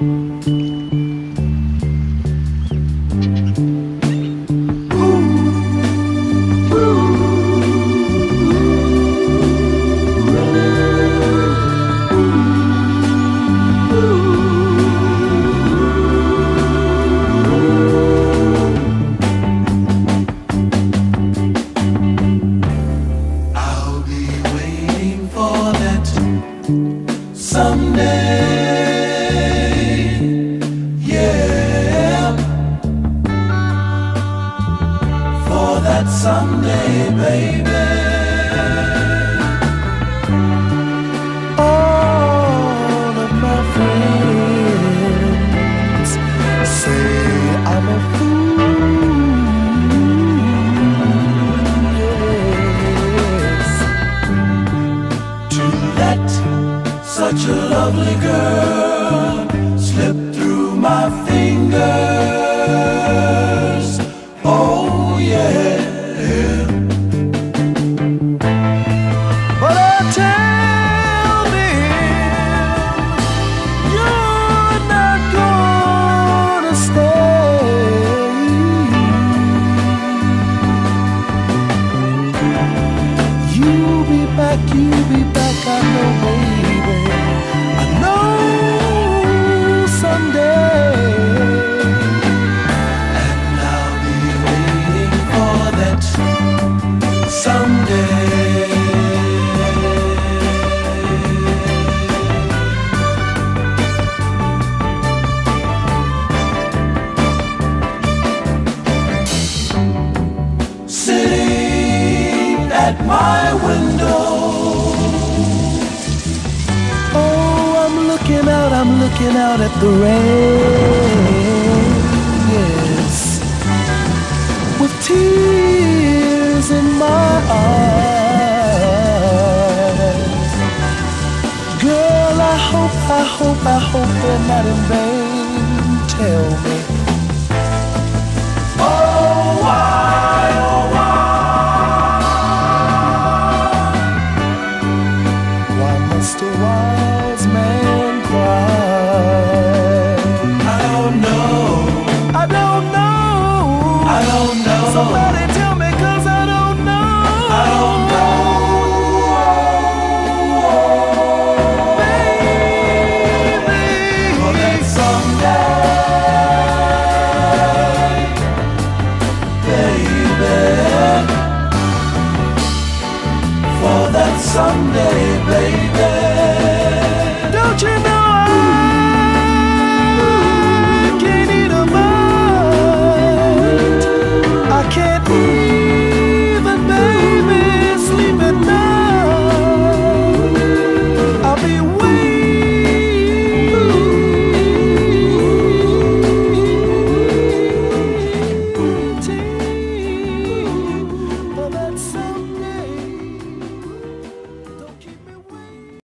Someday, baby. All of my friends say I'm a fool, yes, to let such a lovely girl slip through my fingers. Oh yeah. You'll be back, I know, baby. I know someday. And I'll be waiting for that someday. Sitting at my window, I'm looking out at the rain, yes, with tears in my eyes. Girl, I hope they're not in vain. Tell me, oh why, why must a wise man cry?